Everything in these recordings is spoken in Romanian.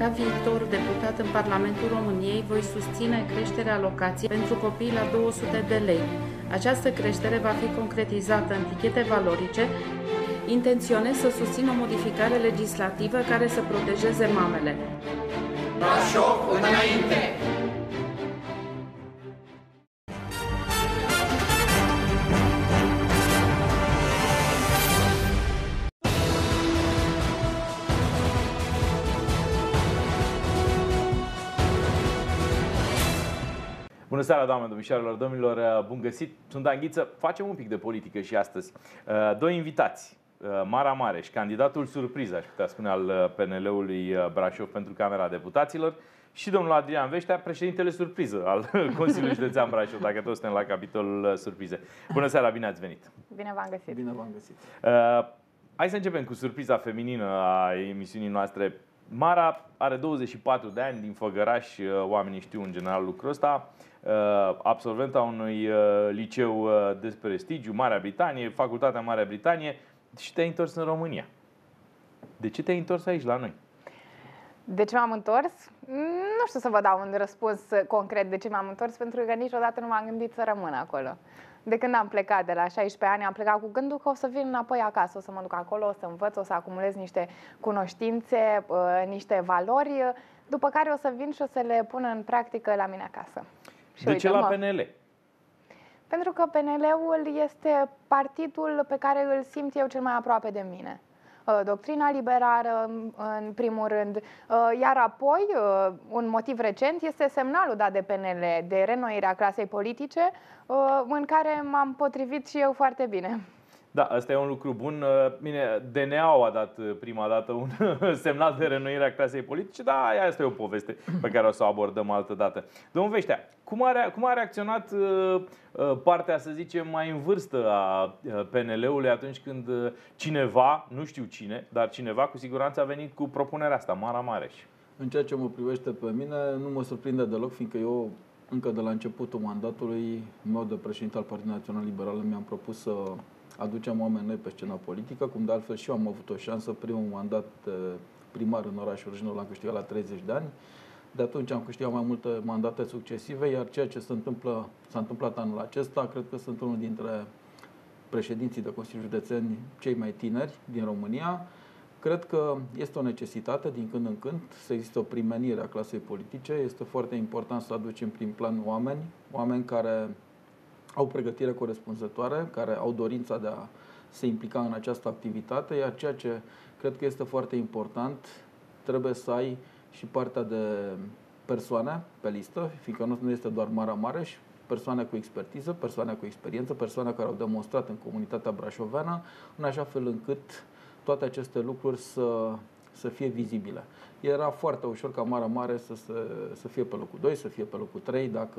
Ca viitor deputat în Parlamentul României, voi susține creșterea alocației pentru copii la 200 de lei. Această creștere va fi concretizată în tichete valorice. Intenționez să susțin o modificare legislativă care să protejeze mamele. Brașov înainte! Bună seara, doamne, domnișoarelor, domnilor, bun găsit! Sunt Dan Ghiță. Facem un pic de politică și astăzi. Doi invitați, Mara Mareș, candidatul surpriză, aș putea spune, al PNL-ului Brașov pentru Camera Deputaților, și domnul Adrian Veștea, președintele surpriză al Consiliului Județean Brașov, dacă toți suntem la capitolul surprize. Bună seara, bine ați venit! Bine v-am găsit! Bine v-am găsit! Hai să începem cu surpriza feminină a emisiunii noastre. Mara are 24 de ani, din Făgăraș, oamenii știu în general lucrul ăsta, absolventa unui liceu de prestigiu, Marea Britanie, Facultatea Marea Britanie, și te-ai întors în România. De ce te-ai întors aici la noi? De ce m-am întors? Nu știu să vă dau un răspuns concret de ce m-am întors, pentru că niciodată nu m-am gândit să rămân acolo. De când am plecat, de la 16 ani, am plecat cu gândul că o să vin înapoi acasă, o să mă duc acolo, o să învăț, o să acumulez niște cunoștințe, niște valori, după care o să vin și o să le pun în practică la mine acasă. Și de ce la PNL? Pentru că PNL-ul este partidul pe care îl simt eu cel mai aproape de mine. Doctrina liberară, în primul rând, iar apoi, un motiv recent, este semnalul dat de PNL de reînnoirea clasei politice, în care m-am potrivit și eu foarte bine. Da, asta e un lucru bun. Bine, DNA-ul a dat prima dată un semnal de reînnoire a clasei politice, dar asta e o poveste pe care o să o abordăm altă dată. Domnul Veștea, cum a reacționat partea, să zicem, mai în vârstă a PNL-ului atunci când cineva, nu știu cine, dar cineva cu siguranță a venit cu propunerea asta, Mara Mareș? În ceea ce mă privește pe mine, nu mă surprinde deloc, fiindcă eu, încă de la începutul mandatului meu de președinte al Partidului Național Liberal, mi-am propus să aducem oameni noi pe scena politică, cum de altfel și eu am avut o șansă. Primul mandat primar în orașul Râșnău l-am câștigat la 30 de ani. De atunci am câștigat mai multe mandate succesive, iar ceea ce s-a întâmplat anul acesta, cred că sunt unul dintre președinții de Consiliul Județeni cei mai tineri din România. Cred că este o necesitate din când în când să existe o primenire a clasei politice. Este foarte important să aducem prin plan oameni care au pregătire corespunzătoare, care au dorința de a se implica în această activitate, iar ceea ce cred că este foarte important, trebuie să ai și partea de persoane pe listă, fiindcă nu este doar Mara Mareș, persoane cu expertiză, persoane cu experiență, persoane care au demonstrat în comunitatea brașoveană, în așa fel încât toate aceste lucruri să fie vizibile. Era foarte ușor ca Mara Mareș să fie pe locul 2, să fie pe locul 3, dacă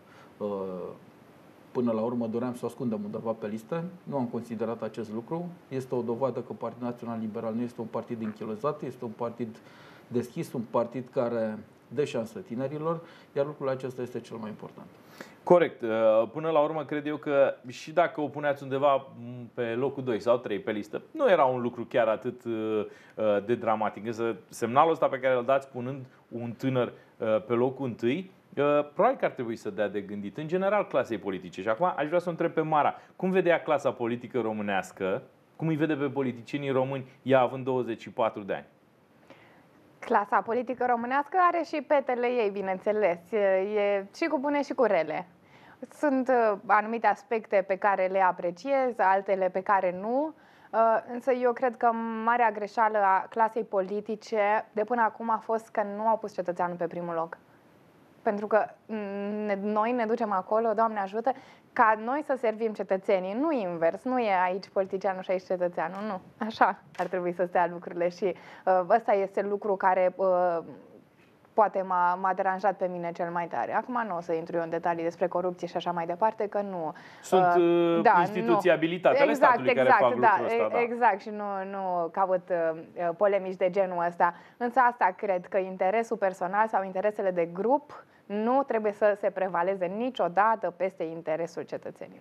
până la urmă doream să o ascundem undeva pe listă. Nu am considerat acest lucru. Este o dovadă că Partidul Național Liberal nu este un partid închilozat, este un partid deschis, un partid care dă șansă tinerilor, iar lucrul acesta este cel mai important. Corect. Până la urmă, cred eu că și dacă o puneați undeva pe locul 2 sau 3 pe listă, nu era un lucru chiar atât de dramatic. Însă semnalul ăsta pe care îl dați punând un tânăr pe locul 1, probabil că ar trebui să dea de gândit în general clasei politice. Și acum aș vrea să o întreb pe Mara, cum vedea clasa politică românească, cum îi vede pe politicienii români, ea având 24 de ani? Clasa politică românească are și petele ei, bineînțeles. E și cu bune și cu rele. Sunt anumite aspecte pe care le apreciez, altele pe care nu. Însă eu cred că marea greșeală a clasei politice de până acum a fost că nu au pus cetățeanul pe primul loc. Pentru că noi ne ducem acolo, Doamne ajută, ca noi să servim cetățenii, nu invers, nu e aici politicianul și aici cetățeanul, nu. Așa ar trebui să stea lucrurile și ăsta este lucru care poate m-a deranjat pe mine cel mai tare. Acum nu o să intru eu în detalii despre corupție și așa mai departe, că nu... Sunt instituții abilitate ale statului care fac lucrul ăsta. Da. Exact, și nu caut polemici de genul ăsta. Însă asta cred, că interesul personal sau interesele de grup nu trebuie să se prevaleze niciodată peste interesul cetățenilor.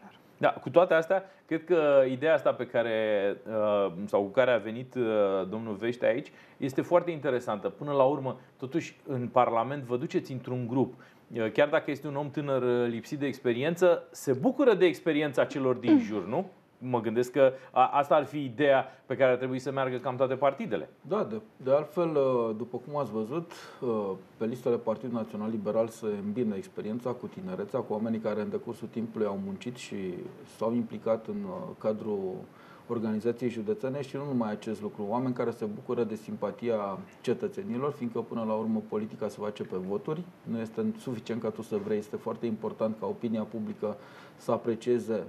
Da, cu toate astea, cred că ideea asta pe care, sau cu care a venit domnul Vește aici este foarte interesantă. Până la urmă, totuși, în Parlament vă duceți într-un grup. Chiar dacă este un om tânăr lipsit de experiență, se bucură de experiența celor din jur, nu? Mă gândesc că asta ar fi ideea pe care ar trebui să meargă cam toate partidele. Da, de altfel, după cum ați văzut, pe listele Partidului Național Liberal se îmbină experiența cu tinerețea, cu oamenii care în decursul timpului au muncit și s-au implicat în cadrul organizației județene și nu numai acest lucru, oameni care se bucură de simpatia cetățenilor, fiindcă până la urmă politica se face pe voturi, nu este suficient ca tu să vrei, este foarte important ca opinia publică să aprecieze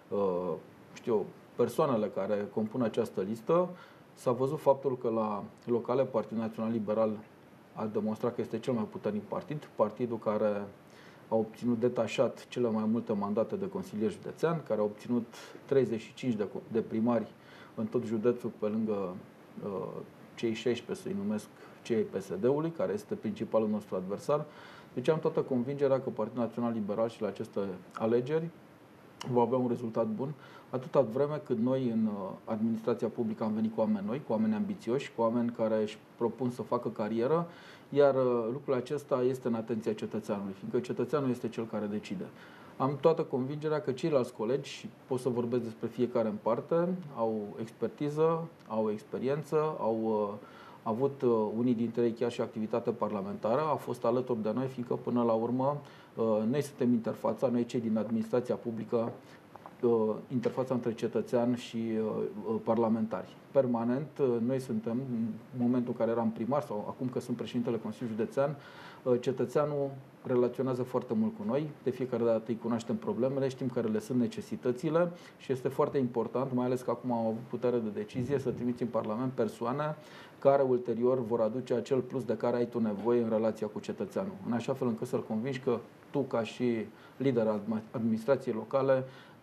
persoanele care compun această listă. S-a văzut faptul că la locale Partidul Național Liberal a demonstrat că este cel mai puternic partid, partidul care a obținut detașat cele mai multe mandate de consilier județean, care a obținut 35 de primari în tot județul, pe lângă cei 16, să-i numesc cei PSD-ului, care este principalul nostru adversar. Deci am toată convingerea că Partidul Național Liberal și la aceste alegeri va avea un rezultat bun, atâta vreme cât noi în administrația publică am venit cu oameni noi, cu oameni ambițioși, cu oameni care își propun să facă carieră, iar lucrul acesta este în atenția cetățeanului, fiindcă cetățeanul este cel care decide. Am toată convingerea că ceilalți colegi, și pot să vorbesc despre fiecare în parte, au expertiză, au experiență, au avut unii dintre ei chiar și activitate parlamentară, au fost alături de noi, fiindcă până la urmă noi suntem interfața, noi cei din administrația publică, interfața între cetățean și parlamentari. Permanent, noi suntem, în momentul în care eram primar sau acum că sunt președintele Consiliului Județean, cetățeanul relaționează foarte mult cu noi, de fiecare dată îi cunoaștem problemele, știm care le sunt necesitățile și este foarte important, mai ales că acum am avut putere de decizie, să trimiți în Parlament persoane care ulterior vor aduce acel plus de care ai tu nevoie în relația cu cetățeanul. În așa fel încât să-l convingi că tu, ca și lider al administrației locale,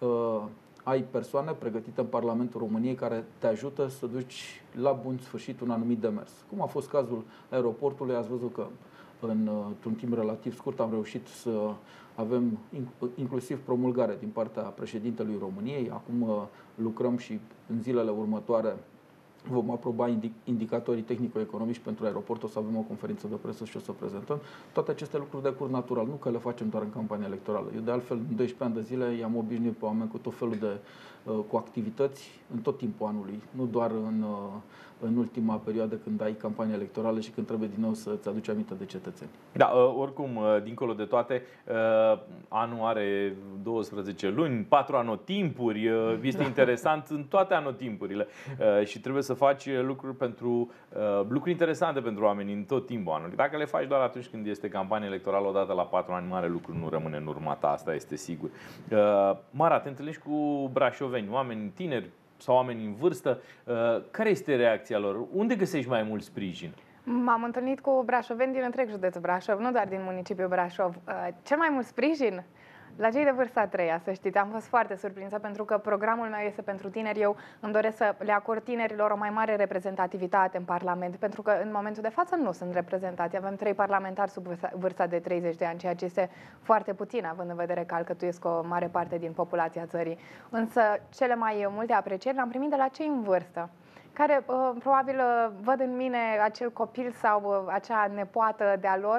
ai persoane pregătite în Parlamentul României care te ajută să duci la bun sfârșit un anumit demers. Cum a fost cazul aeroportului, ați văzut că într-un timp relativ scurt am reușit să avem inclusiv promulgare din partea președintelui României. Acum lucrăm și în zilele următoare vom aproba indicatorii tehnico-economici pentru aeroport, o să avem o conferință de presă și o să prezentăm. Toate aceste lucruri decurg natural, nu că le facem doar în campania electorală. Eu de altfel, în 12 ani de zile, i-am obișnuit pe oameni cu tot felul de cu activități în tot timpul anului, nu doar în ultima perioadă când ai campanie electorală și când trebuie din nou să-ți aduci aminte de cetățeni. Da, oricum, dincolo de toate, anul are 12 luni, 4 anotimpuri, este interesant în toate anotimpurile și trebuie să faci lucruri interesante pentru oameni în tot timpul anului. Dacă le faci doar atunci când este campanie electorală, odată la 4 ani, mare lucru nu rămâne în urma ta, asta este sigur. Mara, te întâlnești cu brașoveni, oameni tineri sau oameni în vârstă. Care este reacția lor? Unde găsești mai mult sprijin? M-am întâlnit cu brașoveni din întreg județul Brașov, nu doar din municipiul Brașov. Cel mai mult sprijin la cei de vârsta a treia, să știți. Am fost foarte surprinsă pentru că programul meu este pentru tineri. Eu îmi doresc să le acord tinerilor o mai mare reprezentativitate în Parlament, pentru că în momentul de față nu sunt reprezentați. Avem 3 parlamentari sub vârsta de 30 de ani, ceea ce este foarte puțin, având în vedere că alcătuiesc o mare parte din populația țării. Însă cele mai multe aprecieri le-am primit de la cei în vârstă, care probabil văd în mine acel copil sau acea nepoată de-a lor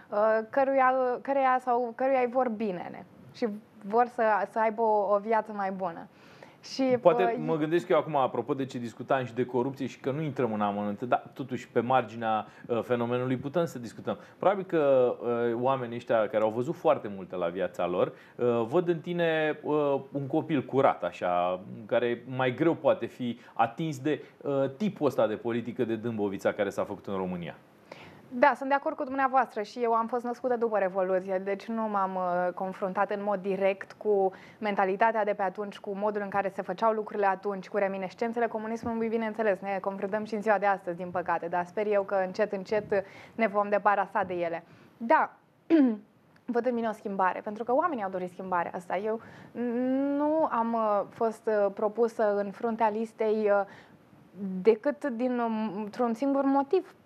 căruia îi vor binele și vor să aibă o viață mai bună. Și poate mă gândesc eu acum, apropo de ce discutam și de corupție și că nu intrăm în amănunte, dar totuși pe marginea fenomenului putem să discutăm. Probabil că oamenii ăștia care au văzut foarte multe la viața lor văd în tine un copil curat, așa, care mai greu poate fi atins de tipul ăsta de politică de Dâmbovița care s-a făcut în România. Da, sunt de acord cu dumneavoastră și eu am fost născută după Revoluție, deci nu m-am confruntat în mod direct cu mentalitatea de pe atunci, cu modul în care se făceau lucrurile atunci, cu reminiscențele comunismului, bineînțeles. Ne confruntăm și în ziua de astăzi, din păcate, dar sper eu că încet, încet ne vom debarasa de ele. Da, văd în mine o schimbare, pentru că oamenii au dorit schimbarea asta. Eu nu am fost propusă în fruntea listei decât dintr-un singur motiv,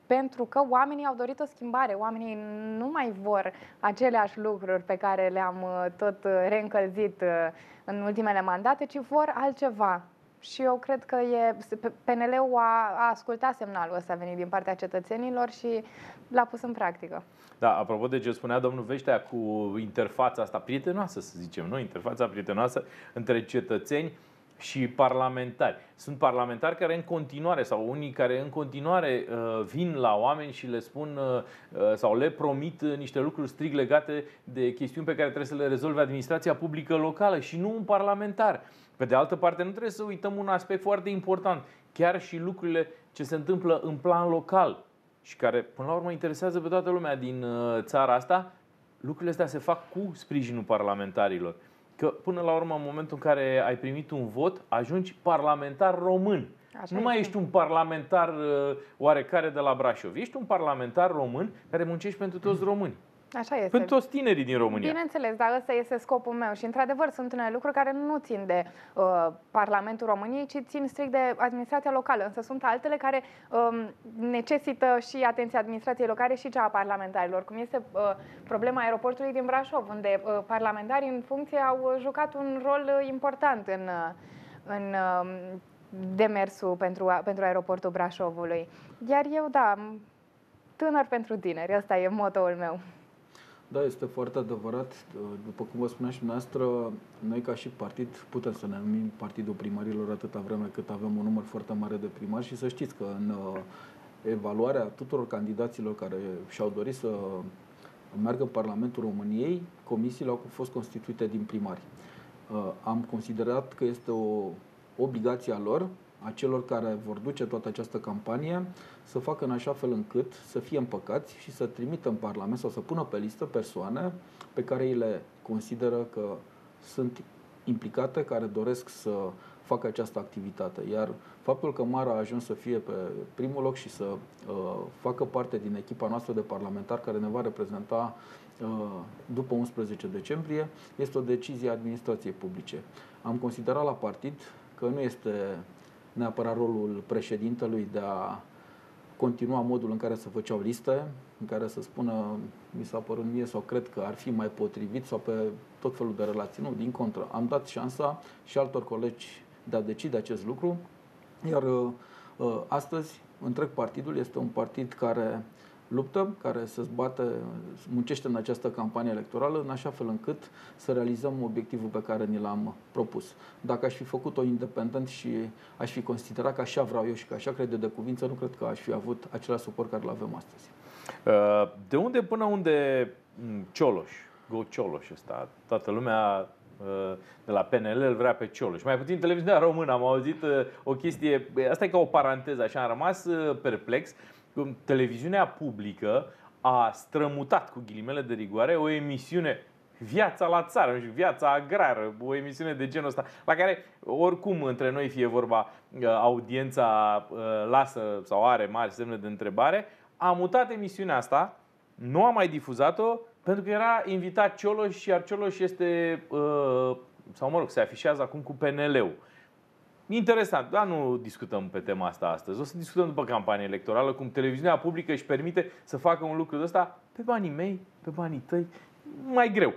pentru că oamenii au dorit o schimbare, oamenii nu mai vor aceleași lucruri pe care le-am tot reîncălzit în ultimele mandate, ci vor altceva. Și eu cred că PNL-ul a ascultat semnalul ăsta venit din partea cetățenilor și l-a pus în practică. Da, apropo de ce spunea domnul Veștea cu interfața asta prietenoasă, să zicem noi, interfața prietenoasă între cetățeni și parlamentari. Sunt parlamentari care în continuare, sau unii care în continuare vin la oameni și le spun sau le promit niște lucruri strict legate de chestiuni pe care trebuie să le rezolve administrația publică locală și nu un parlamentar. Pe de altă parte, nu trebuie să uităm un aspect foarte important, chiar și lucrurile ce se întâmplă în plan local și care, până la urmă, interesează pe toată lumea din țara asta, lucrurile astea se fac cu sprijinul parlamentarilor. Că, până la urmă, în momentul în care ai primit un vot, ajungi parlamentar român. Nu mai ești un parlamentar oarecare de la Brașov. Ești un parlamentar român care muncești pentru toți români. Așa este. Pentru toți tinerii din România. Bineînțeles, dar ăsta este scopul meu și într-adevăr sunt unele lucruri care nu țin de Parlamentul României, ci țin strict de administrația locală, însă sunt altele care necesită și atenția administrației locale și cea a parlamentarilor, cum este problema aeroportului din Brașov, unde parlamentarii în funcție au jucat un rol important în demersul pentru aeroportul Brașovului. Iar eu, da, tânăr pentru tineri, ăsta e motoul meu. Da, este foarte adevărat. După cum vă spunea și dumneavoastră, noi ca și partid putem să ne numim Partidul Primarilor atâta vreme cât avem un număr foarte mare de primari și să știți că în evaluarea tuturor candidaților care și-au dorit să meargă în Parlamentul României, comisiile au fost constituite din primari. Am considerat că este o obligație a lor, a celor care vor duce toată această campanie, să facă în așa fel încât să fie împăcați și să trimită în Parlament sau să pună pe listă persoane pe care ei le consideră că sunt implicate, care doresc să facă această activitate. Iar faptul că Mara a ajuns să fie pe primul loc și să facă parte din echipa noastră de parlamentari care ne va reprezenta după 11 decembrie, este o decizie a administrației publice. Am considerat la partid că nu este neapărat rolul președintelui de a continua modul în care se făceau liste, în care să spună, mi s-a părut mie sau cred că ar fi mai potrivit sau pe tot felul de relații. Nu, din contră. Am dat șansa și altor colegi de a decide acest lucru, iar astăzi întreg partidul este un partid care luptă, care se zbate, muncește în această campanie electorală în așa fel încât să realizăm obiectivul pe care ni l-am propus. Dacă aș fi făcut-o independent și aș fi considerat că așa vreau eu și că așa crede de cuvință, nu cred că aș fi avut același suport care îl avem astăzi. De unde până unde Cioloș, Cioloș ăsta, toată lumea de la PNL îl vrea pe Cioloș. Mai puțin televiziunea română, am auzit o chestie, asta e ca o paranteză, așa, am rămas perplex. Televiziunea publică a strămutat, cu ghilimele de rigoare, o emisiune, Viața la țară, nu știu, Viața agrară, o emisiune de genul ăsta, la care, oricum, între noi fie vorba, audiența lasă sau are mari semne de întrebare, a mutat emisiunea asta, nu a mai difuzat-o, pentru că era invitat Cioloș, iar Cioloș este, sau mă rog, se afișează acum cu PNL-ul. Interesant, dar nu discutăm pe tema asta astăzi. O să discutăm după campania electorală cum televiziunea publică își permite să facă un lucru de ăsta pe banii mei, pe banii tăi, mai greu.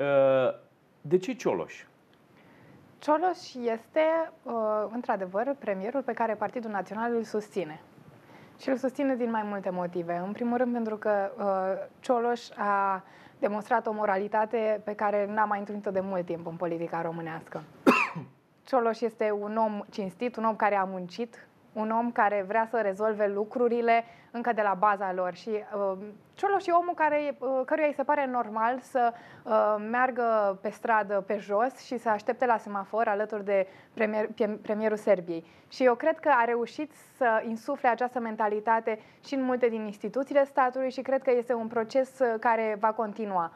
De ce Cioloș? Cioloș este, într-adevăr, premierul pe care Partidul Național îl susține. Și îl susține din mai multe motive. În primul rând pentru că Cioloș a demonstrat o moralitate pe care n-a mai întâlnit-o de mult timp în politica românească. Cioloș este un om cinstit, un om care a muncit, un om care vrea să rezolve lucrurile încă de la baza lor. Și Cioloș e omul căruia îi se pare normal să meargă pe stradă pe jos și să aștepte la semafor alături de premierul Serbiei. Și eu cred că a reușit să insufle această mentalitate și în multe din instituțiile statului și cred că este un proces care va continua.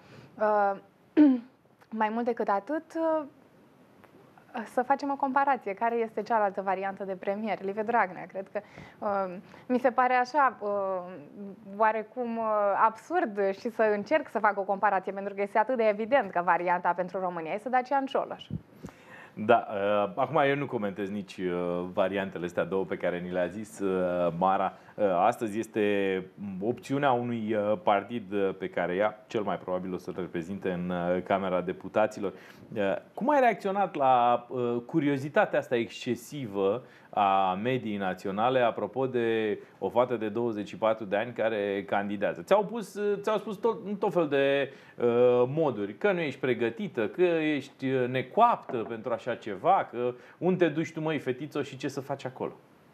Mai mult decât atât, să facem o comparație. Care este cealaltă variantă de premier? Liviu Dragnea. Cred că mi se pare așa oarecum absurd și să încerc să fac o comparație, pentru că este atât de evident că varianta pentru România este Dacian Cioloș. Da, acum eu nu comentez nici variantele astea două pe care ni le-a zis Mara. Astăzi este opțiunea unui partid pe care ea cel mai probabil o să-l reprezinte în Camera Deputaților. Cum ai reacționat la curiozitatea asta excesivă a mediei naționale apropo de o fată de 24 de ani care candidează? Ți-au spus tot fel de moduri, că nu ești pregătită, că ești necoaptă pentru așa ceva, că unde te duci tu, măi, fetițo, și ce să faci acolo?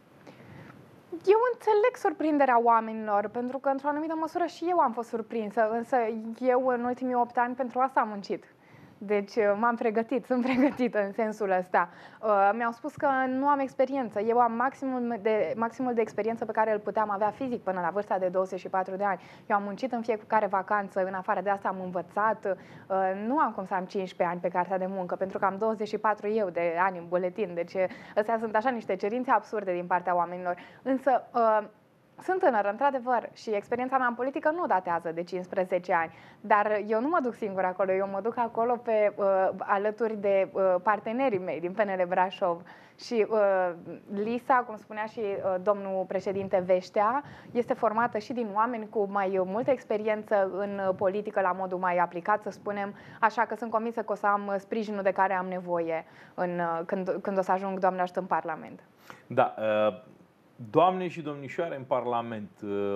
Eu înțeleg surprinderea oamenilor, pentru că într-o anumită măsură și eu am fost surprinsă, însă eu în ultimii 8 ani pentru asta am muncit. Deci m-am pregătit, sunt pregătită în sensul ăsta. Mi-au spus că nu am experiență. Eu am maximul de experiență pe care îl puteam avea fizic până la vârsta de 24 de ani. Eu am muncit în fiecare vacanță, în afară de asta am învățat. Nu am cum să am 15 ani pe cartea de muncă, pentru că am 24 eu de ani în buletin. Deci astea sunt așa niște cerințe absurde din partea oamenilor. Însă sunt tânără, într-adevăr, și experiența mea în politică nu datează de 15 ani, dar eu nu mă duc singură acolo, eu mă duc acolo alături de partenerii mei din PNL Brașov. Și Lisa, cum spunea și domnul președinte Veștea, este formată și din oameni cu mai multă experiență în politică, la modul mai aplicat, să spunem, așa că sunt convinsă că o să am sprijinul de care am nevoie când o să ajung, Doamne ajută, în Parlament. Da. Doamne și domnișoare, în Parlament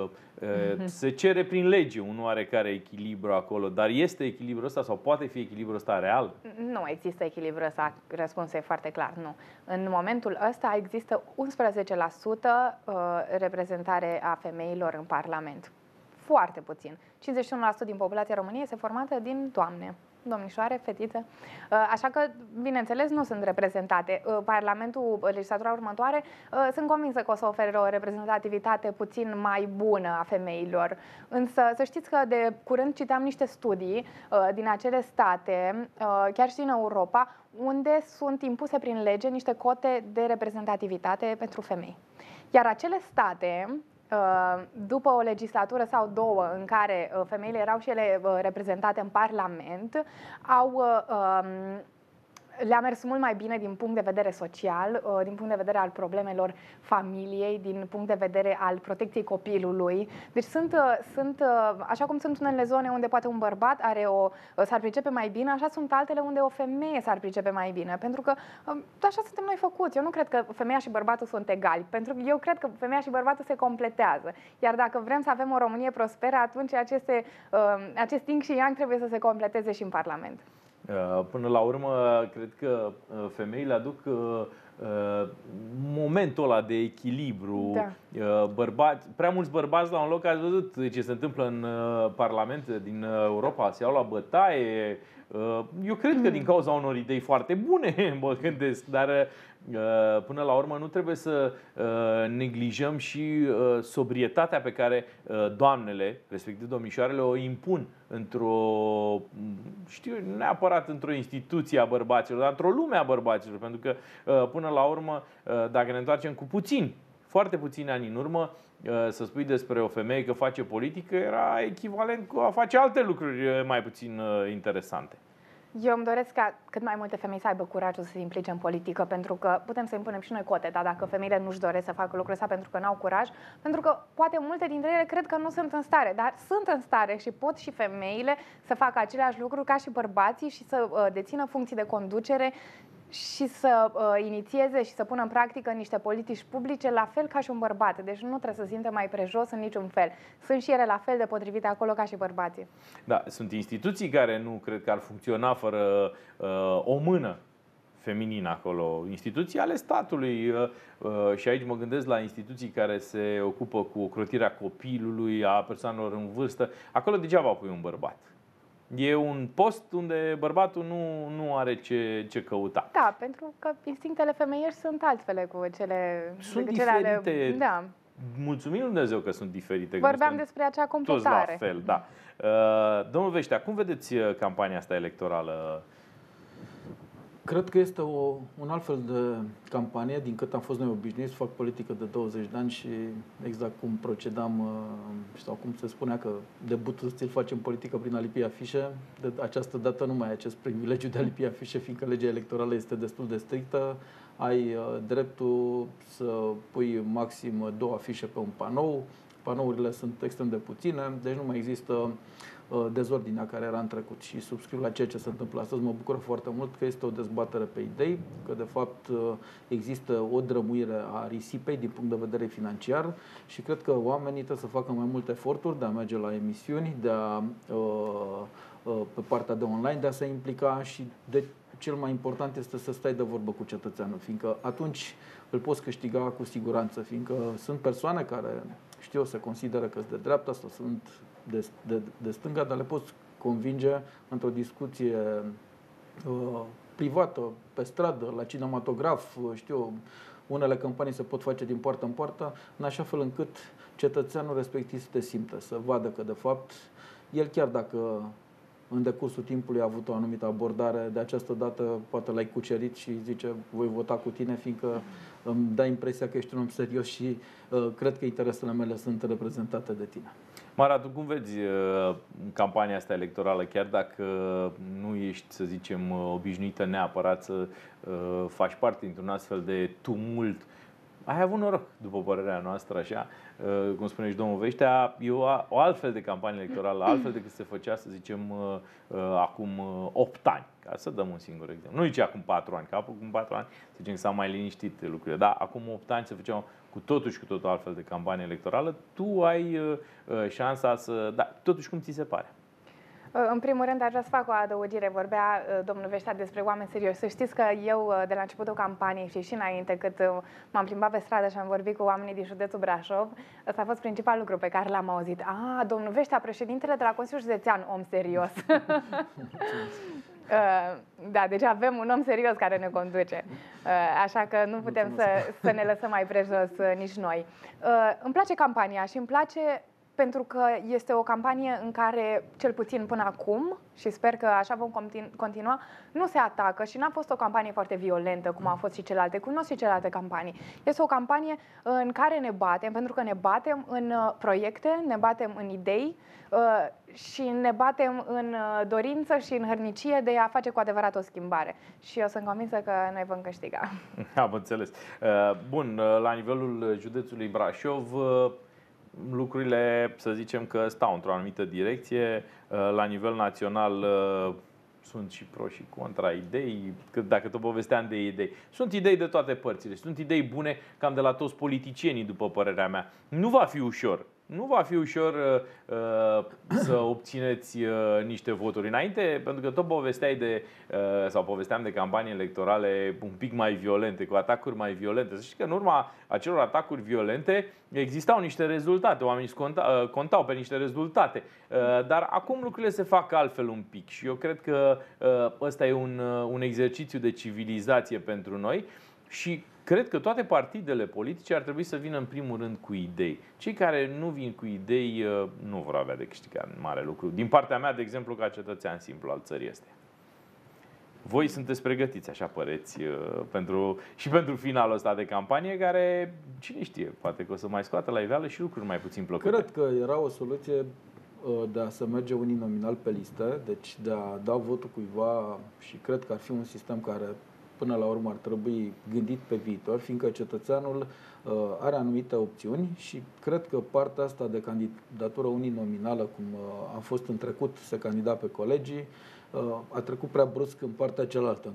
se cere prin lege un oarecare echilibru acolo, dar este echilibrul ăsta sau poate fi echilibrul ăsta real? Nu există echilibrul ăsta, răspunsul e foarte clar, nu. În momentul ăsta există 11% reprezentare a femeilor în Parlament. Foarte puțin. 51% din populația României este formată din doamne. Domnișoare, fetițe. Așa că, bineînțeles, nu sunt reprezentate. Parlamentul, legislatura următoare, sunt convinsă că o să ofere o reprezentativitate puțin mai bună a femeilor. Însă, să știți că de curând citeam niște studii din acele state, chiar și din Europa, unde sunt impuse prin lege niște cote de reprezentativitate pentru femei. Iar acele state, după o legislatură sau două în care femeile erau și ele reprezentate în Parlament, le-a mers mult mai bine din punct de vedere social, din punct de vedere al problemelor familiei, din punct de vedere al protecției copilului. Deci sunt așa cum sunt unele zone unde poate un bărbat s-ar pricepe mai bine, așa sunt altele unde o femeie s-ar pricepe mai bine. Pentru că așa suntem noi făcuți. Eu nu cred că femeia și bărbatul sunt egali, pentru că eu cred că femeia și bărbatul se completează. Iar dacă vrem să avem o Românie prosperă, atunci acest yin și yang trebuie să se completeze și în Parlament. Până la urmă, cred că femeile aduc momentul ăla de echilibru. Da. Prea mulți bărbați la un loc, ați văzut ce se întâmplă în Parlament din Europa, se iau la bătaie. Eu cred că din cauza unor idei foarte bune, mă gândesc, dar până la urmă nu trebuie să neglijăm și sobrietatea pe care doamnele, respectiv domnișoarele, o impun nu neapărat într-o instituție a bărbaților, dar într-o lume a bărbaților, pentru că până la urmă, dacă ne întoarcem cu foarte puțini ani în urmă, să spui despre o femeie că face politică era echivalent cu a face alte lucruri mai puțin interesante. Eu îmi doresc ca cât mai multe femei să aibă curajul să se implice în politică, pentru că putem să impunem și noi cote, dar dacă femeile nu-și doresc să facă lucrul ăsta pentru că n-au curaj, pentru că poate multe dintre ele cred că nu sunt în stare, dar sunt în stare și pot și femeile să facă aceleași lucruri ca și bărbații și să dețină funcții de conducere și să inițieze și să pună în practică niște politici publice la fel ca și un bărbat. Deci nu trebuie să simtă mai prejos în niciun fel. Sunt și ele la fel de potrivite acolo ca și bărbații. Da, sunt instituții care nu cred că ar funcționa fără o mână feminină acolo. Instituții ale statului și aici mă gândesc la instituții care se ocupă cu ocrotirea copilului, a persoanelor în vârstă. Acolo degeaba pui un bărbat. E un post unde bărbatul nu are ce căuta. Da, pentru că instinctele femeiești sunt altfele cu cele diferite. Da. Mulțumim Lui Dumnezeu că sunt diferite. Vorbeam despre acea completare. Toți la fel, da. Domnul Veștea, cum vedeți campania asta electorală? Cred că este un alt fel de campanie, din cât am fost noi obișnuiți, fac politică de 20 de ani și exact cum procedam, sau cum se spunea că debutul ți-l facem politică prin a lipi afișe, de această dată nu mai ai acest privilegiu de a lipi afișe, fiindcă legea electorală este destul de strictă, ai dreptul să pui maxim 2 afișe pe un panou, panourile sunt extrem de puține, deci nu mai există dezordinea care era în trecut și subscriu la ceea ce se întâmplă astăzi. Mă bucur foarte mult că este o dezbatere pe idei, că de fapt există o drămuire a risipei din punct de vedere financiar și cred că oamenii trebuie să facă mai multe eforturi de a merge la emisiuni, de a, pe partea de online, de a se implica și de cel mai important este să stai de vorbă cu cetățeanul, fiindcă atunci îl poți câștiga cu siguranță, fiindcă sunt persoane care, știu, se consideră că sunt de dreapta sau sunt de stânga, dar le poți convinge într-o discuție privată, pe stradă, la cinematograf, știu, unele campanii se pot face din poartă în poartă, în așa fel încât cetățeanul respectiv să te simtă, să vadă că de fapt el, chiar dacă în decursul timpului a avut o anumită abordare, de această dată poate l-ai cucerit și zice voi vota cu tine, fiindcă îmi dai impresia că ești un om serios și cred că interesele mele sunt reprezentate de tine. Mara, tu cum vezi campania asta electorală, chiar dacă nu ești, să zicem, obișnuită neapărat să faci parte dintr-un astfel de tumult? Ai avut noroc, după părerea noastră, așa, cum spune și domnul Veștea, e o altfel de campanie electorală, altfel decât se făcea, să zicem, acum 8 ani, ca să dăm un singur exemplu. Nu nici acum 4 ani, că acum 4 ani, să zicem, s-au mai liniștit lucrurile, dar acum 8 ani se făceau cu totul și cu totul altfel de campanie electorală. Tu ai șansa să... Da, totuși, cum ți se pare? În primul rând, aș vrea să fac o adăugire. Vorbea domnul Veștea despre oameni serioși. Să știți că eu, de la începutul campaniei și înainte, cât m-am plimbat pe stradă și am vorbit cu oamenii din județul Brașov, ăsta a fost principalul lucru pe care l-am auzit. Domnul Veștea, președintele de la Consiliul Județean, om serios. Da, deci avem un om serios care ne conduce. Așa că nu putem să ne lăsăm mai prejos nici noi. Îmi place campania și îmi place pentru că este o campanie în care, cel puțin până acum, și sper că așa vom continua, nu se atacă și n-a fost o campanie foarte violentă, cum au fost și celelalte, cunosc și celelalte campanii. Este o campanie în care ne batem, pentru că ne batem în proiecte, ne batem în idei și ne batem în dorință și în hărnicie de a face cu adevărat o schimbare. Și eu sunt convinsă că noi vom câștiga. Am înțeles. Bun, la nivelul județului Brașov, lucrurile, să zicem că stau într-o anumită direcție. La nivel național sunt și pro și contra idei, că dacă tot povesteam de idei. Sunt idei de toate părțile, sunt idei bune cam de la toți politicienii, după părerea mea. Nu va fi ușor. Nu va fi ușor să obțineți niște voturi înainte, pentru că tot povesteai sau povesteam de campanii electorale un pic mai violente, cu atacuri mai violente. Să știți că în urma acelor atacuri violente existau niște rezultate, oamenii contau pe niște rezultate. Dar acum lucrurile se fac altfel un pic și eu cred că ăsta e un exercițiu de civilizație pentru noi și cred că toate partidele politice ar trebui să vină în primul rând cu idei. Cei care nu vin cu idei nu vor avea de câștigat mare lucru. Din partea mea, de exemplu, ca cetățean simplu al țării astea. Voi sunteți pregătiți, așa păreți, și pentru finalul ăsta de campanie, care, cine știe, poate că o să mai scoată la iveală și lucruri mai puțin plăcute. Cred că era o soluție de a se merge uninominal pe listă, deci de a da votul cuiva și cred că ar fi un sistem care până la urmă ar trebui gândit pe viitor, fiindcă cetățeanul are anumite opțiuni și cred că partea asta de candidatură uninominală, cum a fost în trecut, se candida pe colegii, a trecut prea brusc în partea cealaltă,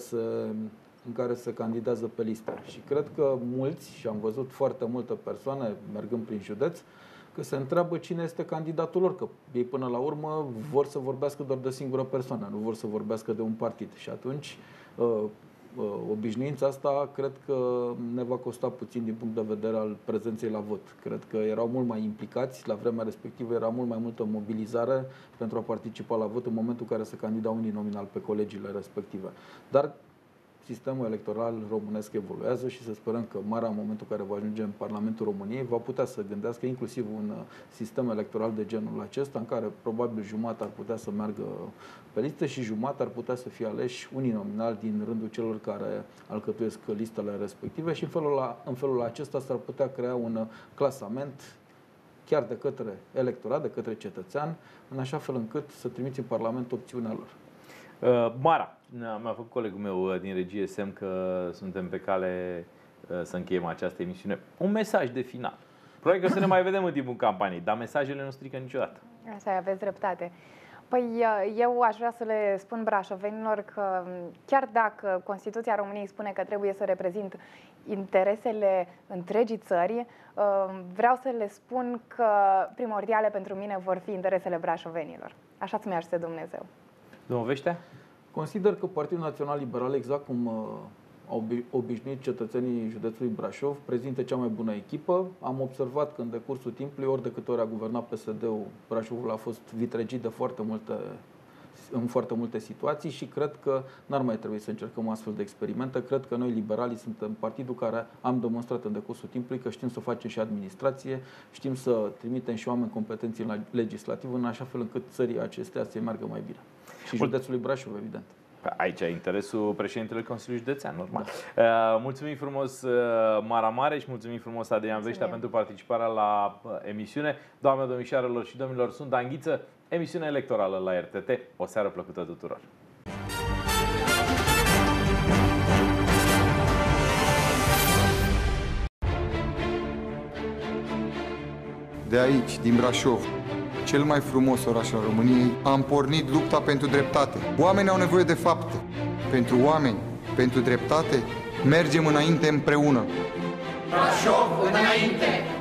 în care se candidează pe listă. Și cred că mulți, și am văzut foarte multe persoane mergând prin județ, că se întreabă cine este candidatul lor, că ei până la urmă vor să vorbească doar de o singură persoană, nu vor să vorbească de un partid. Și atunci obișnuința asta cred că ne va costa puțin din punct de vedere al prezenței la vot. Cred că erau mult mai implicați, la vremea respectivă era mult mai multă mobilizare pentru a participa la vot în momentul în care se candidau uninominal pe colegiile respective. Dar sistemul electoral românesc evoluează și să sperăm că Marea, în momentul în care va ajunge în Parlamentul României, va putea să gândească inclusiv un sistem electoral de genul acesta, în care probabil jumătate ar putea să meargă pe listă și jumătate ar putea să fie aleși uninominal din rândul celor care alcătuiesc listele respective și în felul acesta s-ar putea crea un clasament chiar de către electorat, de către cetățean, în așa fel încât să trimiți în Parlament opțiunea lor. Mara, mi-a făcut colegul meu din regie semn că suntem pe cale să încheiem această emisiune. Un mesaj de final. Probabil că să ne mai vedem în timpul campaniei, dar mesajele nu strică niciodată. Așa, aveți dreptate. Păi eu aș vrea să le spun brașovenilor că chiar dacă Constituția României spune că trebuie să reprezint interesele întregii țări, vreau să le spun că primordiale pentru mine vor fi interesele brașovenilor. Așa ți-mi aștept Dumnezeu. Domnul Veștea? Consider că Partidul Național Liberal, exact cum au obișnuit cetățenii județului Brașov, prezintă cea mai bună echipă. Am observat că în decursul timpului, ori de câte ori a guvernat PSD-ul, Brașovul a fost vitregit de în foarte multe situații și cred că n-ar mai trebui să încercăm astfel de experimente. Cred că noi, liberalii, suntem partidul care am demonstrat în decursul timpului că știm să facem și administrație, știm să trimitem și oameni competenți în legislativ, în așa fel încât țării acestea să meargă mai bine. Și județului Brașov, evident. Aici e interesul președintele Consiliului Județean, normal. Mulțumim frumos, Mara Mare, și mulțumim frumos, Adrian Veștea, pentru participarea la emisiune. Doamne, domnișoarelor și domnilor, sunt Dan Ghiță, emisiune electorală la RTT. O seară plăcută tuturor! De aici, din Brașov, cel mai frumos oraș al României, am pornit lupta pentru dreptate. Oamenii au nevoie de fapte. Pentru oameni, pentru dreptate, mergem înainte împreună. Brașov înainte!